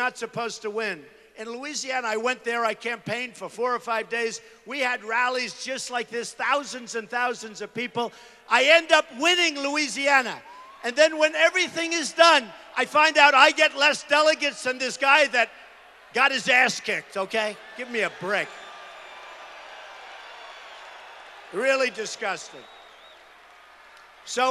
not supposed to win. In Louisiana, I went there, I campaigned for 4 or 5 days. We had rallies just like this, thousands and thousands of people. I end up winning Louisiana. And then when everything is done, I find out I get less delegates than this guy that got his ass kicked, okay? Give me a break. Really disgusting. So